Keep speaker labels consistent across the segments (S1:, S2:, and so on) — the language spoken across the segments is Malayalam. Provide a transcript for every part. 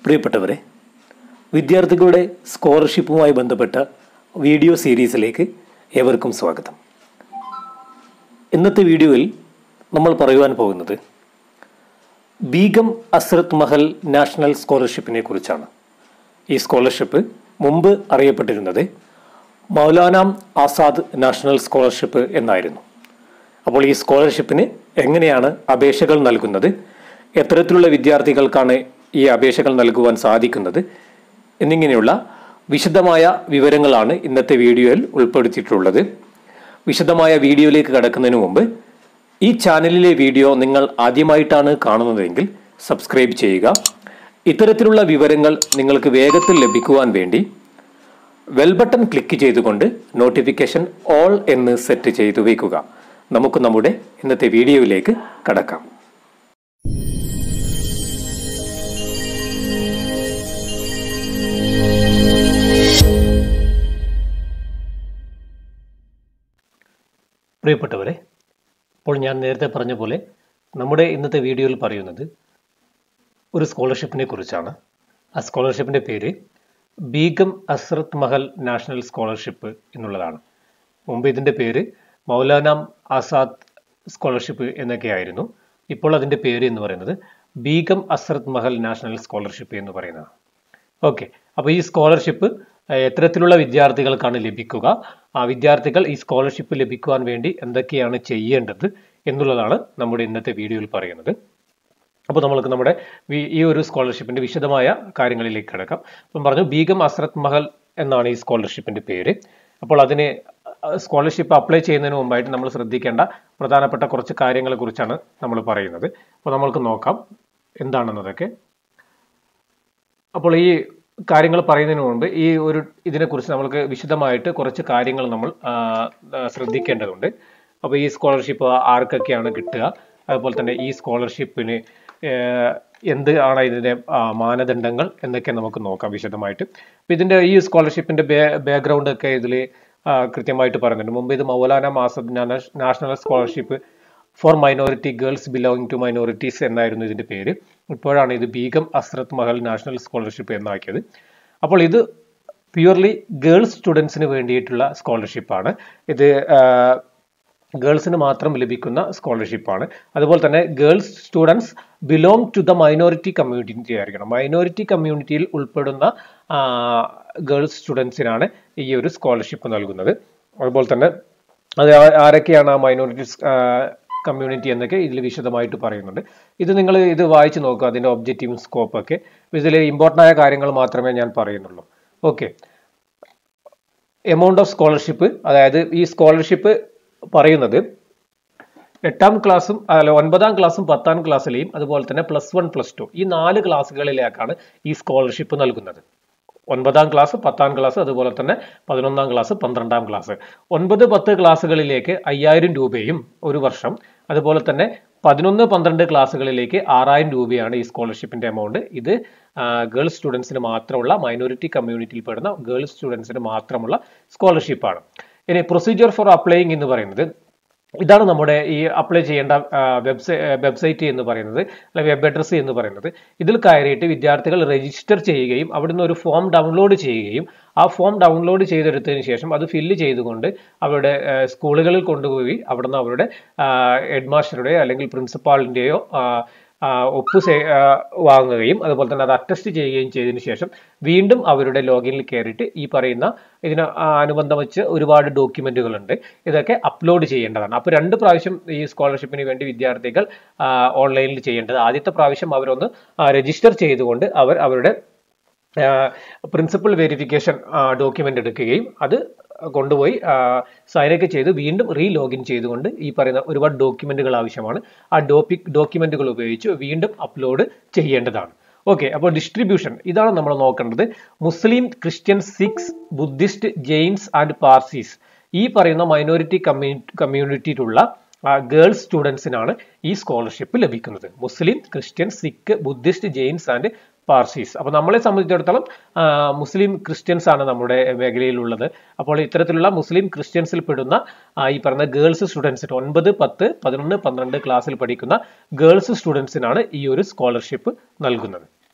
S1: പ്രിയപ്പെട്ടവരെ, വിദ്യാർത്ഥികളുടെ സ്കോളർഷിപ്പുമായി ബന്ധപ്പെട്ട വീഡിയോ സീരീസിലേക്ക് ഏവർക്കും സ്വാഗതം. ഇന്നത്തെ വീഡിയോയിൽ നമ്മൾ പറയുവാൻ പോകുന്നത് ബീഗം അസ്രത്ത് മഹൽ നാഷണൽ സ്കോളർഷിപ്പിനെ കുറിച്ചാണ്. ഈ സ്കോളർഷിപ്പ് മുമ്പ് അറിയപ്പെട്ടിരുന്നത് മൗലാന ആസാദ് നാഷണൽ സ്കോളർഷിപ്പ് എന്നായിരുന്നു. അപ്പോൾ ഈ സ്കോളർഷിപ്പിന് എങ്ങനെയാണ് അപേക്ഷകൾ നൽകുന്നത്, എത്തരത്തിലുള്ള വിദ്യാർത്ഥികൾക്കാണ് ഈ അപേക്ഷകൾ നൽകുവാൻ സാധിക്കുന്നത് എന്നിങ്ങനെയുള്ള വിശദമായ വിവരങ്ങളാണ് ഇന്നത്തെ വീഡിയോയിൽ ഉൾപ്പെടുത്തിയിട്ടുള്ളത്. വിശദമായ വീഡിയോയിലേക്ക് കടക്കുന്നതിന് മുമ്പ് ഈ ചാനലിലെ വീഡിയോ നിങ്ങൾ ആദ്യമായിട്ടാണ് കാണുന്നതെങ്കിൽ സബ്സ്ക്രൈബ് ചെയ്യുക. ഇത്തരത്തിലുള്ള വിവരങ്ങൾ നിങ്ങൾക്ക് വേഗത്തിൽ ലഭിക്കുവാൻ വേണ്ടി ബെൽ ബട്ടൺ ക്ലിക്ക് ചെയ്തുകൊണ്ട് നോട്ടിഫിക്കേഷൻ ഓൾ എന്ന് സെറ്റ് ചെയ്തു വയ്ക്കുക. നമുക്ക് നമ്മുടെ ഇന്നത്തെ വീഡിയോയിലേക്ക് കടക്കാം. പ്രിയപ്പെട്ടവരെ, അപ്പോൾ ഞാൻ നേരത്തെ പറഞ്ഞ പോലെ നമ്മുടെ ഇന്നത്തെ വീഡിയോയിൽ പറയുന്നത് ഒരു സ്കോളർഷിപ്പിനെ കുറിച്ചാണ്. ആ സ്കോളർഷിപ്പിൻ്റെ പേര് ബീഗം അസ്രത്ത് മഹൽ നാഷണൽ സ്കോളർഷിപ്പ് എന്നുള്ളതാണ്. മുമ്പ് ഇതിൻ്റെ പേര് മൗലാന ആസാദ് സ്കോളർഷിപ്പ് എന്നൊക്കെയായിരുന്നു. ഇപ്പോൾ അതിൻ്റെ പേര് എന്ന് പറയുന്നത് ബീഗം അസ്രത്ത് മഹൽ നാഷണൽ സ്കോളർഷിപ്പ് എന്ന് പറയുന്നതാണ്. ഓക്കെ, അപ്പോൾ ഈ സ്കോളർഷിപ്പ് എത്തരത്തിലുള്ള വിദ്യാർത്ഥികൾക്കാണ് ലഭിക്കുക, ആ വിദ്യാർത്ഥികൾ ഈ സ്കോളർഷിപ്പ് ലഭിക്കുവാൻ വേണ്ടി എന്തൊക്കെയാണ് ചെയ്യേണ്ടത് എന്നുള്ളതാണ് നമ്മുടെ ഇന്നത്തെ വീഡിയോയിൽ പറയുന്നത്. അപ്പോൾ നമ്മൾക്ക് നമ്മുടെ ഈ ഒരു സ്കോളർഷിപ്പിന്റെ വിശദമായ കാര്യങ്ങളിലേക്ക് കിടക്കാം. അപ്പം പറഞ്ഞു, ബീഗം അസ്രത്ത് മഹൽ എന്നാണ് ഈ സ്കോളർഷിപ്പിന്റെ പേര്. അപ്പോൾ അതിന് സ്കോളർഷിപ്പ് അപ്ലൈ ചെയ്യുന്നതിന് മുമ്പായിട്ട് നമ്മൾ ശ്രദ്ധിക്കേണ്ട പ്രധാനപ്പെട്ട കുറച്ച് കാര്യങ്ങളെ കുറിച്ചാണ് നമ്മൾ പറയുന്നത്. അപ്പോൾ നമ്മൾക്ക് നോക്കാം എന്താണെന്നതൊക്കെ. അപ്പോൾ ഈ കാര്യങ്ങൾ പറയുന്നതിന് മുമ്പ് ഇതിനെക്കുറിച്ച് നമ്മൾക്ക് വിശദമായിട്ട് കുറച്ച് കാര്യങ്ങൾ നമ്മൾ ശ്രദ്ധിക്കേണ്ടതുണ്ട്. അപ്പോൾ ഈ സ്കോളർഷിപ്പ് ആർക്കൊക്കെയാണ് കിട്ടുക, അതുപോലെ തന്നെ ഈ സ്കോളർഷിപ്പിന് എന്ത് ആണ് ഇതിൻ്റെ മാനദണ്ഡങ്ങൾ എന്നൊക്കെ നമുക്ക് നോക്കാം വിശദമായിട്ട്. അപ്പോൾ ഈ സ്കോളർഷിപ്പിന്റെ ബാക്ക്ഗ്രൗണ്ട് ഒക്കെ ഇതിൽ കൃത്യമായിട്ട് പറയുന്നുണ്ട്. മുമ്പ് ഇത് Maulana Azad national scholarship for minority girls belonging to minorities എന്നായിരുന്നു ഇതിന്റെ പേര്. ഇപ്പോഴാണ് ഇത് ബീഗം അസ്രത്ത് മഹൽ നാഷണൽ സ്കോളർഷിപ്പ് എന്നാക്കിയത്. അപ്പോൾ ഇത് പ്യുവർലി ഗേൾസ് സ്റ്റുഡൻസിന് വേണ്ടിയിട്ടുള്ള സ്കോളർഷിപ്പാണ്. ഇത് ഗേൾസിന് മാത്രം ലഭിക്കുന്ന സ്കോളർഷിപ്പാണ്. അതുപോലെ തന്നെ girls students belong to the minority community ആയിരിക്കണം. മൈനോറിറ്റി കമ്മ്യൂണിറ്റിയിൽ ഉൾപ്പെടുന്ന ഗേൾസ് സ്റ്റുഡൻസിനാണ് ഈ ഒരു സ്കോളർഷിപ്പ് നൽകുന്നത്. അതുപോലെ തന്നെ അത് ആരൊക്കെയാണ് ആ മൈനോറിറ്റീസ് കമ്മ്യൂണിറ്റി എന്നൊക്കെ ഇതിൽ വിശദമായിട്ട് പറയുന്നുണ്ട്. നിങ്ങൾ ഇത് വായിച്ചു നോക്കുക, അതിന്റെ ഒബ്ജക്റ്റീവും സ്കോപ്പൊക്കെ. ഇതിൽ ഇമ്പോർട്ടൻ്റ് ആയ കാര്യങ്ങൾ മാത്രമേ ഞാൻ പറയുന്നുള്ളൂ. ഓക്കെ, എമൗണ്ട് ഓഫ് സ്കോളർഷിപ്പ്, അതായത് ഈ സ്കോളർഷിപ്പ് പറയുന്നത് 8ാം ക്ലാസ്സും 9ാം ക്ലാസ്സും 10ാം ക്ലാസ്സിലെയും അതുപോലെ തന്നെ +1 +2 ഈ 4 ക്ലാസ്സുകളിലേക്കാണ് ഈ സ്കോളർഷിപ്പ് നൽകുന്നത്. 9ാം ക്ലാസ്, 10ാം ക്ലാസ്, അതുപോലെ തന്നെ 11ാം ക്ലാസ്, 12ാം ക്ലാസ്. 9, 10 ക്ലാസ്സുകളിലേക്ക് 5000 രൂപയും ഒരു വർഷം, അതുപോലെ തന്നെ 11, 12 ക്ലാസ്സുകളിലേക്ക് 6000 രൂപയാണ് ഈ സ്കോളർഷിപ്പിന്റെ എമൗണ്ട്. ഇത് ഗേൾസ് സ്റ്റുഡൻസിന് മാത്രമുള്ള, മൈനോറിറ്റി കമ്മ്യൂണിറ്റിയിൽ പെടുന്ന ഗേൾസ് സ്റ്റുഡൻസിന് മാത്രമുള്ള സ്കോളർഷിപ്പാണ്. ഇനി പ്രൊസീജിയർ ഫോർ അപ്ലൈയിങ് എന്ന് പറയുന്നത് ഇതാണ്. നമ്മുടെ ഈ അപ്ലൈ ചെയ്യേണ്ട വെബ്സൈറ്റ് എന്ന് പറയുന്നത്, അല്ലെങ്കിൽ വെബ് അഡ്രസ്സ് എന്ന് പറയുന്നത്. ഇതിൽ കയറിയിട്ട് വിദ്യാർത്ഥികൾ രജിസ്റ്റർ ചെയ്യുകയും അവിടുന്ന് ഒരു ഫോം ഡൗൺലോഡ് ചെയ്യുകയും ആ ഫോം ഡൗൺലോഡ് ചെയ്തെടുത്തതിന് ശേഷം അത് ഫില്ല് ചെയ്തുകൊണ്ട് അവരുടെ സ്കൂളുകളിൽ കൊണ്ടുപോയി അവിടുന്ന് അവരുടെ ഹെഡ് മാസ്റ്ററുടെയോ അല്ലെങ്കിൽ പ്രിൻസിപ്പാളിൻ്റെയോ ഒപ്പ് വാങ്ങുകയും അതുപോലെ തന്നെ അത് അറ്റസ്റ്റ് ചെയ്യുകയും ചെയ്തതിനു ശേഷം വീണ്ടും അവരുടെ ലോഗിനിൽ കയറിയിട്ട് ഈ പറയുന്ന ഇതിന് അനുബന്ധം വെച്ച് ഒരുപാട് ഡോക്യുമെന്റുകളുണ്ട്, ഇതൊക്കെ അപ്ലോഡ് ചെയ്യേണ്ടതാണ്. അപ്പോൾ 2 പ്രാവശ്യം ഈ സ്കോളർഷിപ്പിന് വേണ്ടി വിദ്യാർത്ഥികൾ ഓൺലൈനിൽ ചെയ്യേണ്ടത്. ആദ്യത്തെ പ്രാവശ്യം അവരൊന്ന് രജിസ്റ്റർ ചെയ്തുകൊണ്ട് അവരുടെ പ്രിൻസിപ്പൽ വെരിഫിക്കേഷൻ ഡോക്യുമെന്റ് എടുക്കുകയും അത് കൊണ്ടുപോയി സൈനൊക്കെ ചെയ്ത് വീണ്ടും ലോഗിൻ ചെയ്തുകൊണ്ട് ഈ പറയുന്ന ഒരുപാട് ഡോക്യുമെന്റുകൾ ആവശ്യമാണ്. ആ ഡോക്യുമെന്റുകൾ ഉപയോഗിച്ച് വീണ്ടും അപ്ലോഡ് ചെയ്യേണ്ടതാണ്. ഓക്കെ, അപ്പോൾ ഡിസ്ട്രിബ്യൂഷൻ ഇതാണ് നമ്മൾ നോക്കേണ്ടത്. Muslim, Christian, Sikhs, Buddhist, Jains and Parsis ഈ പറയുന്ന മൈനോറിറ്റി കമ്മ്യൂണിറ്റിയിലുള്ള ഗേൾസ് സ്റ്റുഡൻസിനാണ് ഈ സ്കോളർഷിപ്പ് ലഭിക്കുന്നത്. Muslim, Christian, Sikh, Buddhist, Jains and Parsis. അപ്പോൾ നമ്മളെ സംബന്ധിച്ചിടത്തോളം മുസ്ലിം ക്രിസ്ത്യൻസ് ആണ് നമ്മുടെ മേഖലയിലുള്ളത്. അപ്പോൾ ഇത്തരത്തിലുള്ള മുസ്ലിം ക്രിസ്ത്യൻസിൽ പെടുന്ന ഈ പറഞ്ഞ ഗേൾസ് സ്റ്റുഡൻസിന് 9, 10, 11, 12 ക്ലാസ്സിൽ പഠിക്കുന്ന ഗേൾസ് സ്റ്റുഡൻസിനാണ് ഈ ഒരു സ്കോളർഷിപ്പ് നൽകുന്നത്.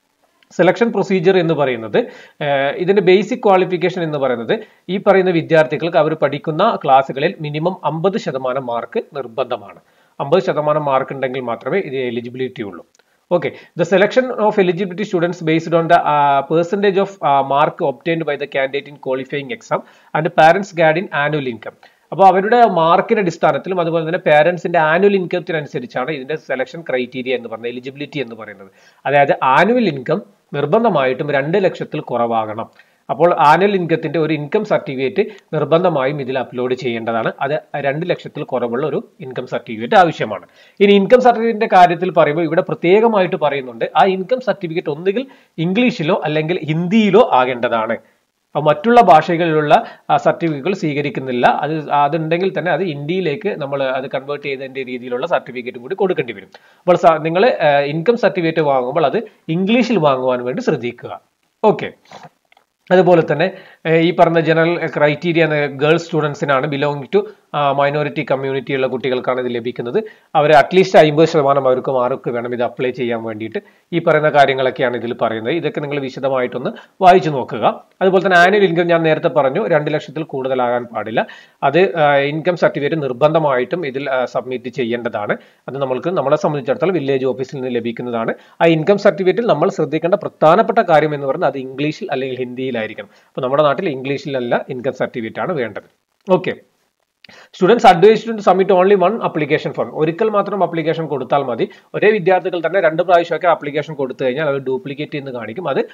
S1: സെലക്ഷൻ പ്രൊസീജിയർ എന്ന് പറയുന്നത് ഇതിന്റെ ബേസിക് ക്വാളിഫിക്കേഷൻ എന്ന് പറയുന്നത് ഈ പറയുന്ന വിദ്യാർത്ഥികൾക്ക് അവർ പഠിക്കുന്ന ക്ലാസ്സുകളിൽ മിനിമം 50% മാർക്ക് നിർബന്ധമാണ്. 50% മാർക്ക് ഉണ്ടെങ്കിൽ മാത്രമേ ഇത് എലിജിബിലിറ്റി ഉള്ളൂ. Okay, the selection of eligibility students based on the percentage of mark obtained by the candidate in qualifying exam and parents' guardian annual income. അപ്പോൾ അവരുടെ മാർക്കിന്റെ അടിസ്ഥാനത്തിലും അതുപോലെ തന്നെ പേരൻസിന്റെ ആനുവൽ ഇൻകത്തിനനുസരിച്ചാണ് ഇതിന്റെ സെലക്ഷൻ ക്രൈറ്റീരിയ എന്ന് പറയുന്നത്, എലിജിബിലിറ്റി എന്ന് പറയുന്നത്. അതായത് ആനുവൽ ഇൻകം നിർബന്ധമായിട്ടും 2 ലക്ഷത്തിൽ കുറവാകണം. അപ്പോൾ ആനുവൽ ഇൻകത്തിന്റെ ഒരു ഇൻകം സർട്ടിഫിക്കറ്റ് നിർബന്ധമായും ഇതിൽ അപ്ലോഡ് ചെയ്യേണ്ടതാണ്. അത് 2 ലക്ഷത്തിൽ കുറവുള്ള ഒരു ഇൻകം സർട്ടിഫിക്കറ്റ് ആവശ്യമാണ്. ഇനി ഇൻകം സർട്ടിഫിക്കറ്റിന്റെ കാര്യത്തിൽ പറയുമ്പോൾ ഇവിടെ പ്രത്യേകമായിട്ട് പറയുന്നുണ്ട്, ആ ഇൻകം സർട്ടിഫിക്കറ്റ് ഒന്നുകിൽ ഇംഗ്ലീഷിലോ അല്ലെങ്കിൽ ഹിന്ദിയിലോ ആകേണ്ടതാണ്. മറ്റുള്ള ഭാഷകളിലുള്ള സർട്ടിഫിക്കറ്റുകൾ സ്വീകരിക്കുന്നില്ല. അതുണ്ടെങ്കിൽ തന്നെ അത് ഇന്ത്യയിലേക്ക് നമ്മൾ അത് കൺവേർട്ട് ചെയ്തതിന്റെ രീതിയിലുള്ള സർട്ടിഫിക്കറ്റും കൂടി കൊടുക്കേണ്ടി വരും. അപ്പോൾ നിങ്ങൾ ഇൻകം സർട്ടിഫിക്കറ്റ് വാങ്ങുമ്പോൾ അത് ഇംഗ്ലീഷിൽ വാങ്ങുവാൻ വേണ്ടി ശ്രദ്ധിക്കുക. ഓക്കെ, അതുപോലെ തന്നെ ഈ പറഞ്ഞ ജനറൽ ക്രൈറ്റീരിയ ഗേൾസ് സ്റ്റുഡൻസിനാണ്, ബിലോങ് ടു മൈനോറിറ്റി കമ്മ്യൂണിറ്റിയുള്ള കുട്ടികൾക്കാണ് ഇത് ലഭിക്കുന്നത്. അവർ അറ്റ്ലീസ്റ്റ് 50% അവർക്ക് മാർക്ക് വേണം ഇത് അപ്ലൈ ചെയ്യാൻ വേണ്ടിയിട്ട്. ഈ പറയുന്ന കാര്യങ്ങളൊക്കെയാണ് ഇതിൽ പറയുന്നത്. ഇതൊക്കെ നിങ്ങൾ വിശദമായിട്ടൊന്ന് വായിച്ചു നോക്കുക. അതുപോലെ തന്നെ ആനുവൽ ഇൻകം ഞാൻ നേരത്തെ പറഞ്ഞു 2 ലക്ഷത്തിൽ കൂടുതലാകാൻ പാടില്ല. അത് ഇൻകം സർട്ടിഫിക്കറ്റ് നിർബന്ധമായിട്ടും ഇതിൽ സബ്മിറ്റ് ചെയ്യേണ്ടതാണ്. അത് നമ്മളെ സംബന്ധിച്ചിടത്തോളം വില്ലേജ് ഓഫീസിൽ നിന്ന് ലഭിക്കുന്നതാണ്. ആ ഇൻകം സർട്ടിഫിക്കറ്റിൽ നമ്മൾ ശ്രദ്ധിക്കേണ്ട പ്രധാനപ്പെട്ട കാര്യം എന്ന് പറയുന്നത് അത് ഇംഗ്ലീഷിൽ അല്ലെങ്കിൽ ഹിന്ദിയിലായിരിക്കണം. അപ്പോൾ നമ്മുടെ നാട്ടിൽ ഇംഗ്ലീഷിലല്ല ഇൻകം സർട്ടിഫിക്കറ്റ് ആണ് വേണ്ടത്. Okay, students advised to submit only 1 application form. ഒരിക്കൽ മാത്രം ആപ്ലിക്കേഷൻ കൊടുത്താൽ മതി. ഒരേ വിദ്യാർത്ഥികൾ തന്നെ 2 പ്രാവശ്യമൊക്കെ ആപ്ലിക്കേഷൻ കൊടുത്തു കഴിഞ്ഞാൽ അത് ഡ്യൂപ്ലിക്കേറ്റ് എന്ന് കാണിക്കും. അത്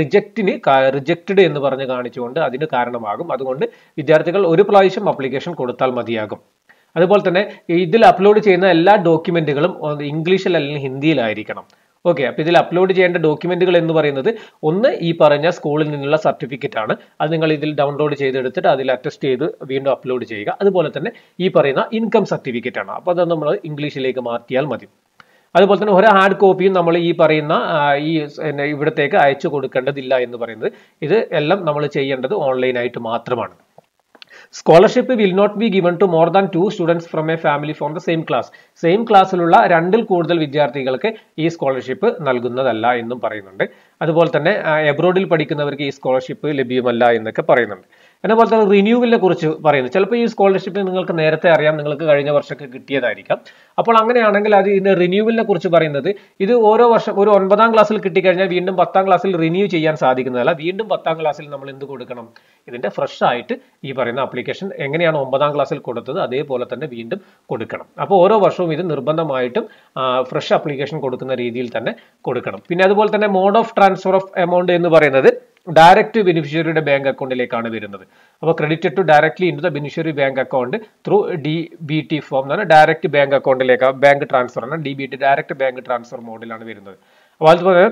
S1: റിജക്റ്റഡ് എന്ന് പറഞ്ഞ് കാണിച്ചുകൊണ്ട് അതിന് കാരണമാകും. അതുകൊണ്ട് വിദ്യാർത്ഥികൾ 1 പ്രാവശ്യം ആപ്ലിക്കേഷൻ കൊടുത്താൽ മതിയാകും. അതുപോലെ തന്നെ ഇതിൽ അപ്ലോഡ് ചെയ്യുന്ന എല്ലാ ഡോക്യുമെന്റുകളും ഇംഗ്ലീഷിൽ അല്ലെങ്കിൽ ഹിന്ദിയിലായിരിക്കണം. ഓക്കെ, അപ്പൊ ഇതിൽ അപ്ലോഡ് ചെയ്യേണ്ട ഡോക്യുമെന്റുകൾ എന്ന് പറയുന്നത് ഒന്ന് ഈ പറഞ്ഞ സ്കൂളിൽ നിന്നുള്ള സർട്ടിഫിക്കറ്റ് ആണ്. അത് നിങ്ങൾ ഇതിൽ ഡൗൺലോഡ് ചെയ്തെടുത്തിട്ട് അതിൽ അറ്റസ്റ്റ് ചെയ്ത് വീണ്ടും അപ്ലോഡ് ചെയ്യുക. അതുപോലെ തന്നെ ഈ പറയുന്ന ഇൻകം സർട്ടിഫിക്കറ്റ് ആണ്. അപ്പോൾ അത് നമ്മൾ ഇംഗ്ലീഷിലേക്ക് മാറ്റിയാൽ മതി. അതുപോലെ തന്നെ ഒരു ഹാർഡ് കോപ്പിയും നമ്മൾ ഈ പറയുന്ന ഇവിടത്തേക്ക് അയച്ചു കൊടുക്കേണ്ടതില്ല എന്ന് പറയുന്നത്. ഇത് എല്ലാം നമ്മൾ ചെയ്യേണ്ടത് ഓൺലൈനായിട്ട് മാത്രമാണ്. Scholarship will not be given to more than 2 students from a family from the same class. Same ക്ലാസ്സിലുള്ള 2ൽ കൂടുതൽ വിദ്യാർത്ഥികൾക്ക് ഈ സ്കോളർഷിപ്പ് നൽകുന്നതല്ല എന്നും പറയുന്നുണ്ട്. അതുപോലെ തന്നെ എബ്രോഡിൽ പഠിക്കുന്നവർക്ക് ഈ സ്കോളർഷിപ്പ് ലഭ്യമല്ല എന്നൊക്കെ പറയുന്നുണ്ട്. അതുപോലെ തന്നെ റിന്യൂവലിനെ കുറിച്ച് പറയുന്നു. ചിലപ്പോൾ ഈ സ്കോളർഷിപ്പ് നിങ്ങൾക്ക് നേരത്തെ അറിയാം, നിങ്ങൾക്ക് കഴിഞ്ഞ വർഷമൊക്കെ കിട്ടിയതായിരിക്കാം. അപ്പോൾ അങ്ങനെയാണെങ്കിൽ അത് ഇതിന്റെ റിന്യൂവലിനെ കുറിച്ച് പറയുന്നത് ഇത് ഓരോ വർഷം ഒരു 9ാം ക്ലാസ്സിൽ കിട്ടിക്കഴിഞ്ഞാൽ വീണ്ടും 10ാം ക്ലാസ്സിൽ റിന്യൂ ചെയ്യാൻ സാധിക്കുന്നതല്ല. വീണ്ടും 10ാം ക്ലാസ്സിൽ നമ്മൾ എന്ത് കൊടുക്കണം? ഇതിന്റെ ഫ്രഷ് ആയിട്ട് ഈ പറയുന്ന ആപ്ലിക്കേഷൻ എങ്ങനെയാണ് 9ാം ക്ലാസ്സിൽ കൊടുത്തത് അതേപോലെ തന്നെ വീണ്ടും കൊടുക്കണം. അപ്പോൾ ഓരോ വർഷവും ഇത് നിർബന്ധമായിട്ടും ഫ്രഷ് ആപ്ലിക്കേഷൻ കൊടുക്കുന്ന രീതിയിൽ തന്നെ കൊടുക്കണം. പിന്നെ അതുപോലെ തന്നെ mode of transfer of amount എന്ന് പറയുന്നത് ഡയറക്റ്റ് ബെനിഫിഷ്യറിയുടെ ബാങ്ക് അക്കൗണ്ടിലേക്കാണ് വരുന്നത്. അപ്പോൾ credited to directly into the beneficiary bank account through DBT form എന്നാണ്. ഡയറക്റ്റ് ബാങ്ക് അക്കൗണ്ടിലേക്ക് ബാങ്ക് ട്രാൻസ്ഫർ ആണ്. DBT ഡയറക്റ്റ് ബാങ്ക് ട്രാൻസ്ഫർ മോഡിലാണ് വരുന്നത്. അപ്പോൾ അതുപോലെ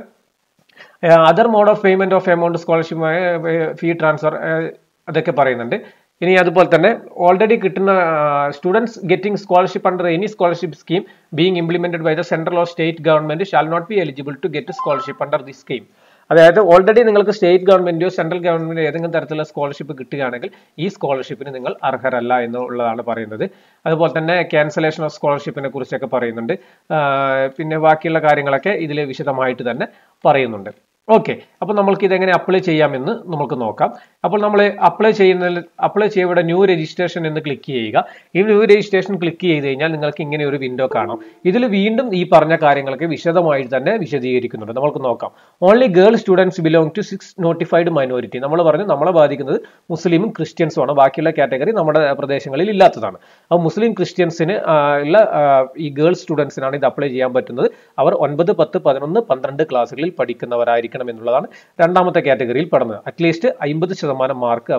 S1: other mode of payment of amount scholarship fee transfer അതൊക്കെ പറയുന്നുണ്ട്. ഇനി അതുപോലെ തന്നെ ഓൾറെഡി കിട്ടുന്ന students getting scholarship under any scholarship scheme being implemented by the central or state government shall not be eligible to get scholarship under the scheme. അതായത് ഓൾറെഡി നിങ്ങൾക്ക് സ്റ്റേറ്റ് ഗവൺമെന്റോ സെൻട്രൽ ഗവൺമെന്റോ ഏതെങ്കിലും തരത്തിലുള്ള സ്കോളർഷിപ്പ് കിട്ടുകയാണെങ്കിൽ ഈ സ്കോളർഷിപ്പിന് നിങ്ങൾ അർഹരല്ല എന്നുള്ളതാണ് പറയുന്നത്. അതുപോലെ തന്നെ ക്യാൻസലേഷൻ ഓഫ് സ്കോളർഷിപ്പിനെ കുറിച്ചൊക്കെ പറയുന്നുണ്ട്. പിന്നെ ബാക്കിയുള്ള കാര്യങ്ങളൊക്കെ ഇതിൽ വിശദമായിട്ട് തന്നെ പറയുന്നുണ്ട്. ഓക്കെ, അപ്പോൾ നമ്മൾക്ക് ഇതെങ്ങനെ അപ്ലൈ ചെയ്യാമെന്ന് നമുക്ക് നോക്കാം. അപ്പോൾ നമ്മൾ അപ്ലൈ ചെയ്യുമ്പോൾ ന്യൂ രജിസ്ട്രേഷൻ എന്ന് ക്ലിക്ക് ചെയ്യുക. ഈ ന്യൂ രജിസ്ട്രേഷൻ ക്ലിക്ക് ചെയ്ത് കഴിഞ്ഞാൽ നിങ്ങൾക്ക് ഇങ്ങനെ ഒരു വിൻഡോ കാണാം. ഇതിൽ വീണ്ടും ഈ പറഞ്ഞ കാര്യങ്ങളൊക്കെ വിശദമായിട്ട് തന്നെ വിശദീകരിക്കുന്നുണ്ട്. നമുക്ക് നോക്കാം. Only girl students belong to 6 notified minority. നമ്മൾ പറഞ്ഞു നമ്മളെ ബാധിക്കുന്നത് മുസ്ലിമും ക്രിസ്ത്യൻസും ആണ്. ബാക്കിയുള്ള കാറ്റഗറി നമ്മുടെ പ്രദേശങ്ങളിൽ ഇല്ലാത്തതാണ്. അപ്പോൾ മുസ്ലിം ക്രിസ്ത്യൻസിന് ഉള്ള ഈ ഗേൾ സ്റ്റുഡൻസിനാണ് ഇത് അപ്ലൈ ചെയ്യാൻ പറ്റുന്നത്. അവർ 9, 10, 11, 12 ക്ലാസ്സുകളിൽ പഠിക്കുന്നവരായിരിക്കും എന്നുള്ളതാണ് രണ്ടാമത്തെ കാറ്റഗറിയിൽ പെടുന്നത്. അറ്റ്ലീസ്റ്റ് 50% മാർക്ക്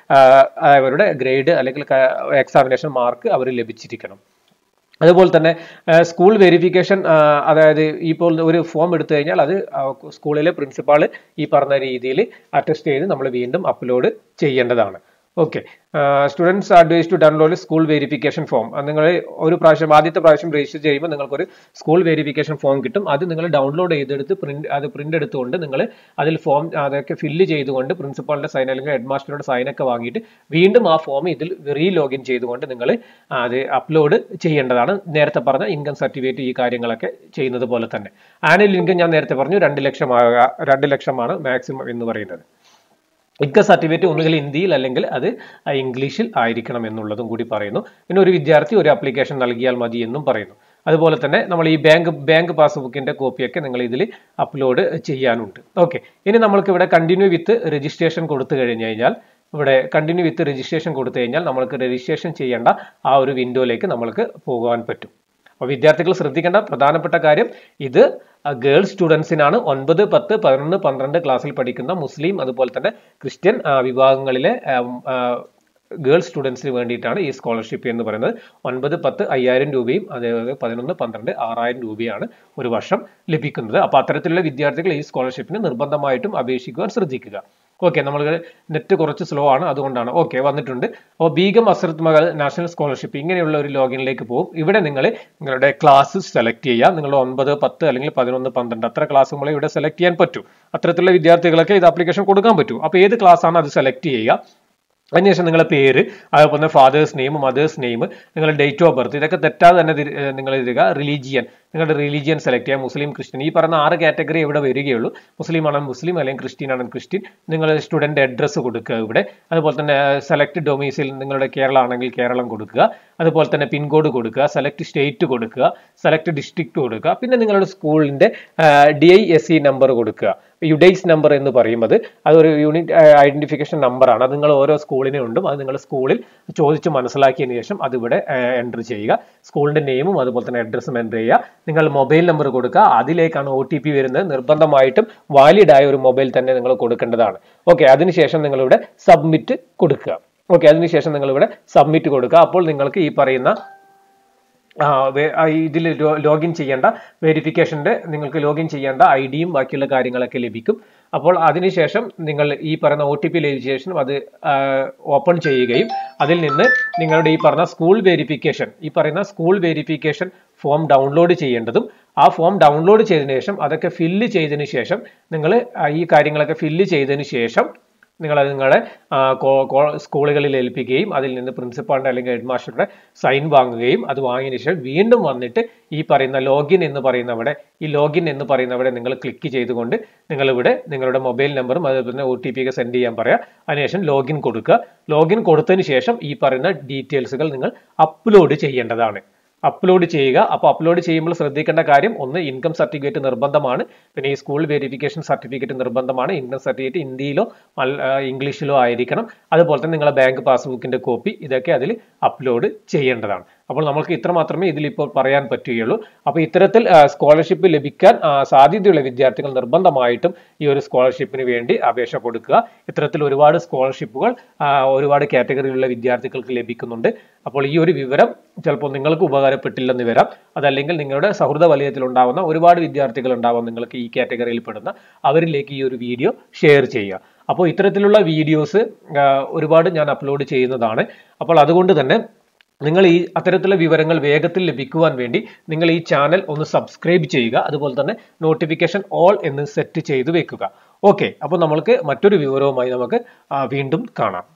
S1: അവരുടെ ഗ്രേഡ് അല്ലെങ്കിൽ എക്സാമിനേഷൻ മാർക്ക് അവർ ലഭിച്ചിരിക്കണം. അതുപോലെ തന്നെ സ്കൂൾ വെരിഫിക്കേഷൻ, അതായത് ഇപ്പോൾ ഒരു ഫോം എടുത്തു കഴിഞ്ഞാൽ അത് സ്കൂളിലെ പ്രിൻസിപ്പാൾ ഈ പറഞ്ഞ രീതിയിൽ അറ്റസ്റ്റ് ചെയ്ത് നമ്മൾ വീണ്ടും അപ്ലോഡ് ചെയ്യേണ്ടതാണ്. Okay, students advise to download school verification form. നിങ്ങൾ ഒരു പ്രാവശ്യം ആദ്യത്തെ പ്രാവശ്യം രജിസ്റ്റർ ചെയ്യുമ്പോൾ നിങ്ങൾക്കൊരു സ്കൂൾ വെരിഫിക്കേഷൻ ഫോം കിട്ടും. അത് നിങ്ങൾ ഡൗൺലോഡ് ചെയ്തെടുത്ത് പ്രിന്റ് എടുത്തുകൊണ്ട് നിങ്ങൾ അതിൽ ഫോം അതൊക്കെ ഫില്ല് ചെയ്തുകൊണ്ട് പ്രിൻസിപ്പാളിന്റെ സൈൻ അല്ലെങ്കിൽ ഹെഡ് മാസ്റ്ററുടെ സൈനൊക്കെ വാങ്ങിയിട്ട് വീണ്ടും ആ ഫോം ഇതിൽ ലോഗിൻ ചെയ്തുകൊണ്ട് നിങ്ങൾ അത് അപ്ലോഡ് ചെയ്യേണ്ടതാണ്. നേരത്തെ പറഞ്ഞ ഇൻകം സർട്ടിഫിക്കറ്റ് ഈ കാര്യങ്ങളൊക്കെ ചെയ്യുന്നത് പോലെ തന്നെ. ആനുവൽ ഇൻകം ഞാൻ നേരത്തെ പറഞ്ഞു 2 ലക്ഷമാണ് മാക്സിമം എന്ന് പറയുന്നത്. ഇൻകം സർട്ടിഫിക്കറ്റ് ഒന്നുകിൽ ഹിന്ദിയിൽ അല്ലെങ്കിൽ അത് ഇംഗ്ലീഷിൽ ആയിരിക്കണം എന്നുള്ളതും കൂടി പറയുന്നു. പിന്നെ ഒരു വിദ്യാർത്ഥി ഒരു ആപ്ലിക്കേഷൻ നൽകിയാൽ മതി എന്നും പറയുന്നു. അതുപോലെ തന്നെ നമ്മൾ ഈ ബാങ്ക് പാസ്ബുക്കിന്റെ കോപ്പിയൊക്കെ നിങ്ങൾ ഇതിൽ അപ്ലോഡ് ചെയ്യാനുണ്ട്. ഓക്കെ, ഇനി നമ്മൾക്ക് ഇവിടെ കണ്ടിന്യൂ വിത്ത് രജിസ്ട്രേഷൻ കൊടുത്തു കഴിഞ്ഞാൽ നമ്മൾക്ക് രജിസ്ട്രേഷൻ ചെയ്യേണ്ട ആ ഒരു വിൻഡോയിലേക്ക് നമ്മൾക്ക് പോകാൻ പറ്റും. അപ്പോൾ വിദ്യാർത്ഥികൾ ശ്രദ്ധിക്കേണ്ട പ്രധാനപ്പെട്ട കാര്യം, ഇത് ഗേൾസ് സ്റ്റുഡൻസിനാണ്. 9, 10, 11, 12 ക്ലാസ്സിൽ പഠിക്കുന്ന മുസ്ലിം അതുപോലെ തന്നെ ക്രിസ്ത്യൻ വിഭാഗങ്ങളിലെ ഗേൾസ് സ്റ്റുഡൻസിന് വേണ്ടിയിട്ടാണ് ഈ സ്കോളർഷിപ്പ് എന്ന് പറയുന്നത്. 9, 10 5,000 രൂപയും അതേപോലെ 11, 12 6,000 രൂപയാണ് ഒരു വർഷം ലഭിക്കുന്നത്. അപ്പോൾ അത്തരത്തിലുള്ള വിദ്യാർത്ഥികൾ ഈ സ്കോളർഷിപ്പിന് നിർബന്ധമായിട്ടും അപേക്ഷിക്കുവാൻ ശ്രദ്ധിക്കുക. ഓക്കെ, നമ്മൾ നെറ്റ് കുറച്ച് സ്ലോ ആണ്, അതുകൊണ്ടാണ്. ഓക്കെ, വന്നിട്ടുണ്ട്. അപ്പോൾ ബീഗം അസ്രത് മഹൽ നാഷണൽ സ്കോളർഷിപ്പ് ഇങ്ങനെയുള്ള ഒരു ലോഗിനിലേക്ക് പോകും. ഇവിടെ നിങ്ങളുടെ ക്ലാസ് സെലക്ട് ചെയ്യുക. നിങ്ങൾ 9, 10 അല്ലെങ്കിൽ 11, 12 അത്ര ക്ലാസ്സുകളെ ഇവിടെ സെലക്ട് ചെയ്യാൻ പറ്റും. അത്തരത്തിലുള്ള വിദ്യാർത്ഥികളൊക്കെ ഇത് ആപ്ലിക്കേഷൻ കൊടുക്കാൻ പറ്റും. അപ്പോൾ ഏത് ക്ലാസ് ആണ് അത് സെലക്ട് ചെയ്യുക. അതിനുശേഷം നിങ്ങളുടെ പേര്, അതുപോലെ ഫാദേഴ്സ് നെയിം, മദേഴ്സ് നെയിം, നിങ്ങളുടെ ഡേറ്റ് ഓഫ് ബർത്ത്, ഇതൊക്കെ തെറ്റാതെ തന്നെ നിങ്ങൾ എഴുതുക. നിങ്ങളുടെ റിലീജിയൻ സെലക്ട് ചെയ്യുക. മുസ്ലിം, ക്രിസ്ത്യൻ, ഈ പറയുന്ന 6 കാറ്റഗറി ഇവിടെ വരികയുള്ളൂ. മുസ്ലിം ആണെങ്കിൽ മുസ്ലിം, അല്ലെങ്കിൽ ക്രിസ്ത്യൻ ആണെങ്കിൽ ക്രിസ്ത്യൻ. നിങ്ങൾ സ്റ്റുഡന്റ് അഡ്രസ്സ് കൊടുക്കുക ഇവിടെ. അതുപോലെ തന്നെ സെലക്ട് ഡൊമീസിൽ നിങ്ങളുടെ കേരള ആണെങ്കിൽ കേരളം കൊടുക്കുക. അതുപോലെ തന്നെ പിൻകോഡ് കൊടുക്കുക. സെലക്ട് സ്റ്റേറ്റ് കൊടുക്കുക. സെലക്ട് ഡിസ്ട്രിക്ട് കൊടുക്കുക. പിന്നെ നിങ്ങളുടെ സ്കൂളിന്റെ DISE നമ്പർ കൊടുക്കുക. യുഡൈസ് നമ്പർ എന്ന് പറയുന്നത് അതൊരു യൂണിറ്റ് ഐഡന്റിഫിക്കേഷൻ നമ്പറാണ്. അത് നിങ്ങൾ ഓരോ സ്കൂളിനും ഉണ്ട്. അത് നിങ്ങൾ സ്കൂളിൽ ചോദിച്ച് മനസ്സിലാക്കിയതിന് ശേഷം അതിവിടെ എൻ്റർ ചെയ്യുക. സ്കൂളിന്റെ നെയിമും അതുപോലെ തന്നെ അഡ്രസ്സും എൻ്റർ ചെയ്യുക. നിങ്ങൾ മൊബൈൽ നമ്പർ കൊടുക്കുക. അതിലേക്കാണ് OTP വരുന്നത്. നിർബന്ധമായിട്ടും വാലിഡ് ആയ ഒരു മൊബൈൽ തന്നെ നിങ്ങൾ കൊടുക്കേണ്ടതാണ്. ഓക്കെ, അതിനുശേഷം നിങ്ങളിവിടെ സബ്മിറ്റ് കൊടുക്കുക. ഓക്കെ, അതിനുശേഷം നിങ്ങളിവിടെ സബ്മിറ്റ് കൊടുക്കുക. അപ്പോൾ നിങ്ങൾക്ക് ഈ പറയുന്ന ഇതിൽ ലോഗിൻ ചെയ്യേണ്ട വെരിഫിക്കേഷന്റെ നിങ്ങൾക്ക് ലോഗിൻ ചെയ്യേണ്ട ഐഡിയും ബാക്കിയുള്ള കാര്യങ്ങളൊക്കെ ലഭിക്കും. അപ്പോൾ അതിനുശേഷം നിങ്ങൾ ഈ പറയുന്ന OTP രജിസ്ട്രേഷൻ അത് ഓപ്പൺ ചെയ്യുകയും അതിൽ നിന്ന് നിങ്ങളുടെ ഈ പറയുന്ന സ്കൂൾ വെരിഫിക്കേഷൻ ഫോം ഡൗൺലോഡ് ചെയ്യേണ്ടതും, ആ ഫോം ഡൗൺലോഡ് ചെയ്തതിനു ശേഷം അതൊക്കെ ഫില്ല് ചെയ്തതിനു ശേഷം നിങ്ങൾ ഈ കാര്യങ്ങളൊക്കെ ഫില്ല് ചെയ്തതിനു ശേഷം നിങ്ങളത് നിങ്ങളുടെ സ്കൂളുകളിൽ ഏൽപ്പിക്കുകയും അതിൽ നിന്ന് പ്രിൻസിപ്പാളിന്റെ അല്ലെങ്കിൽ ഹെഡ് മാസ്റ്ററുടെ സൈൻ വാങ്ങുകയും അത് വാങ്ങിയതിനു ശേഷം വീണ്ടും വന്നിട്ട് ഈ പറയുന്ന ലോഗിൻ എന്ന് പറയുന്നവിടെ നിങ്ങൾ ക്ലിക്ക് ചെയ്തുകൊണ്ട് നിങ്ങളിവിടെ നിങ്ങളുടെ മൊബൈൽ നമ്പറും അതുപോലെ തന്നെ OTP ഒക്കെ സെൻഡ് ചെയ്യാൻ പറയാം. അതിനുശേഷം ലോഗിൻ കൊടുക്കുക. ലോഗിൻ കൊടുത്തതിന് ശേഷം ഈ പറയുന്ന ഡീറ്റെയിൽസുകൾ നിങ്ങൾ അപ്ലോഡ് ചെയ്യേണ്ടതാണ്. അപ്ലോഡ് ചെയ്യുക. അപ്പോൾ അപ്ലോഡ് ചെയ്യുമ്പോൾ ശ്രദ്ധിക്കേണ്ട കാര്യം, ഒന്ന് ഇൻകം സർട്ടിഫിക്കറ്റ് നിർബന്ധമാണ്. പിന്നെ ഈ സ്കൂൾ വെരിഫിക്കേഷൻ സർട്ടിഫിക്കറ്റ് നിർബന്ധമാണ്. ഇൻകം സർട്ടിഫിക്കറ്റ് ഹിന്ദിയിലോ ഇംഗ്ലീഷിലോ ആയിരിക്കണം. അതുപോലെ തന്നെ നിങ്ങളുടെ ബാങ്ക് പാസ്ബുക്കിന്റെ കോപ്പി ഇതൊക്കെ അതിൽ അപ്ലോഡ് ചെയ്യേണ്ടതാണ്. അപ്പോൾ നമുക്ക് ഇത്ര മാത്രമേ ഇതിലിപ്പോൾ പറയാൻ പറ്റുകയുള്ളൂ. അപ്പോൾ ഇത്തരത്തിൽ സ്കോളർഷിപ്പ് ലഭിക്കാൻ സാധ്യതയുള്ള വിദ്യാർത്ഥികൾ നിർബന്ധമായിട്ടും ഈ ഒരു സ്കോളർഷിപ്പിന് വേണ്ടി അപേക്ഷ കൊടുക്കുക. ഇത്തരത്തിൽ ഒരുപാട് സ്കോളർഷിപ്പുകൾ ഒരുപാട് കാറ്റഗറിയിലുള്ള വിദ്യാർത്ഥികൾക്ക് ലഭിക്കുന്നുണ്ട്. അപ്പോൾ ഈ ഒരു വിവരം ചിലപ്പോൾ നിങ്ങൾക്ക് ഉപകാരപ്പെട്ടില്ലെന്ന് വരാം. അതല്ലെങ്കിൽ നിങ്ങളുടെ സൗഹൃദ വലയത്തിൽ ഉണ്ടാവുന്ന ഒരുപാട് വിദ്യാർത്ഥികൾ ഉണ്ടാവാം നിങ്ങൾക്ക് ഈ കാറ്റഗറിയിൽ പെടുന്ന, അവരിലേക്ക് ഈ ഒരു വീഡിയോ ഷെയർ ചെയ്യുക. അപ്പോൾ ഇത്തരത്തിലുള്ള വീഡിയോസ് ഒരുപാട് ഞാൻ അപ്ലോഡ് ചെയ്യുന്നതാണ്. അപ്പോൾ അതുകൊണ്ട് തന്നെ നിങ്ങൾ ഈ അത്തരത്തിലുള്ള വിവരങ്ങൾ വേഗത്തിൽ ലഭിക്കുവാൻ വേണ്ടി നിങ്ങൾ ഈ ചാനൽ ഒന്ന് സബ്സ്ക്രൈബ് ചെയ്യുക. അതുപോലെ തന്നെ നോട്ടിഫിക്കേഷൻ ഓൾ എന്ന് സെറ്റ് ചെയ്ത് വെക്കുക. ഓക്കെ, അപ്പോൾ നമ്മൾക്ക് മറ്റൊരു വിവരവുമായി നമുക്ക് വീണ്ടും കാണാം.